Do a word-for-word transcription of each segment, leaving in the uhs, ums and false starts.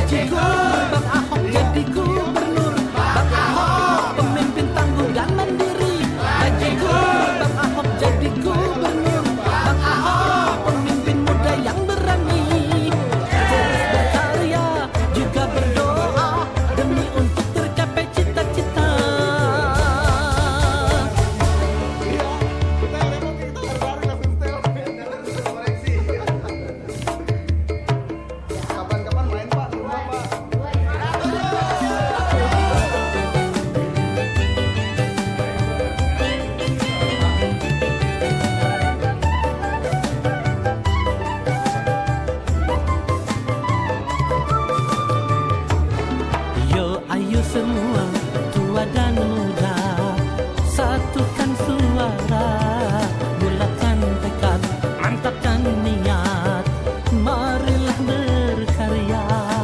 Bajigur, Bang Ahok jadi gubernur. Bang Ahok pemimpin tangguh dan mandiri. Bajigur, Bang Ahok jadi gubernur. Bang Ahok pemimpin muda yang berani. Terus berkarya juga berdoa demi untuk tercapai cita-cita. Kapan-kapan main Pak, rumah Pak. Yo ayo semua tua dan muda, satukan suara, bulatkan tekad, mantapkan niat, marilah berkarya.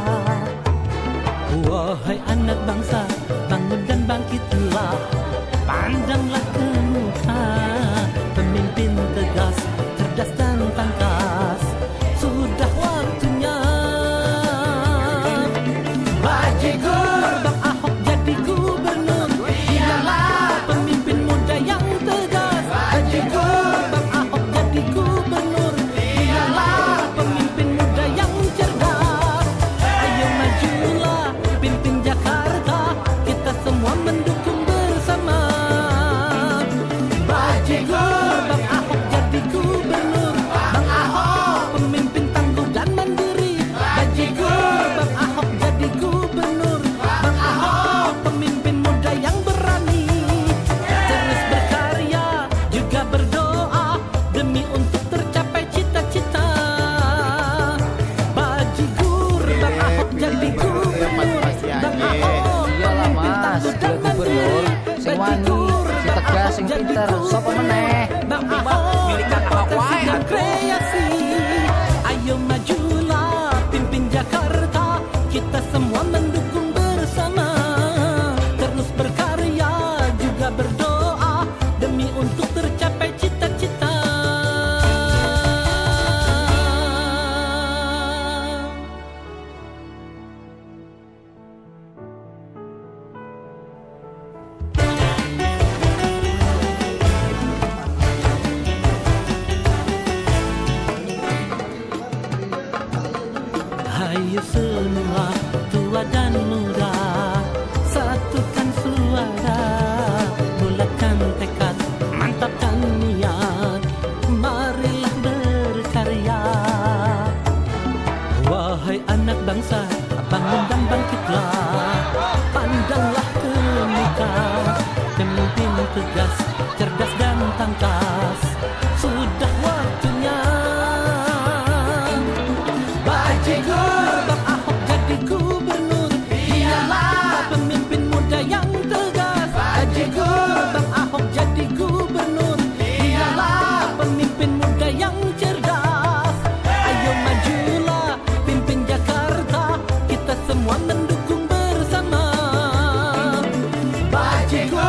Wahai anak bangsa, bangun dan bangkitlah, pandanglah ke muka pemimpin tegas, cerdas dan tangkas, sudah waktunya. Bajigur, Bang Ahok jadi gubernur. Dialah pemimpin muda yang tegas. Bajigur, Bang Ahok jadi gubernur. Dialah pemimpin muda yang cerdas. Ayo majulah, pimpin Jakarta, kita semua mendukung bersama. Bajigur, Bang Ahok jadi gubernur. Bang Ahok pemimpin tangguh dan mandiri. Bajigur, Bang Ahok jadi gubernur. Bang Ahok pemimpin muda yang berani. Terus berkarya juga berdoa demi untuk tercapai cita-cita. Bajigur, Bang Ahok jadi gubernur. Bang Ahok Iyalah pemimpin mas, tangguh dan dia gubernur, mandiri. sing wani, sing tegas, sing pinter, sapa meneh? Bang Ahok potensi dan kreasi. Ayo majulah, pimpin Jakarta, kita semua mendukung bersama. Terus berkarya juga berdoa demi untuk tercapai cita-cita. Hayo semua tua dan muda, satukan suara, bulatkan tekad, mantapkan niat, marilah berkarya. Wahai anak bangsa, bangun dan bangkitlah, pandanglah ke muka pemimpin tegas, cerdas dan tangkas, sudah waktunya. Bajigur, Bang Ahok jadi gubernur. Dialah pemimpin muda yang tegas. Bajigur, Bang Ahok jadi gubernur. Dialah pemimpin muda yang cerdas. Ayo majulah, pimpin Jakarta, kita semua mendukung bersama. Bajigur,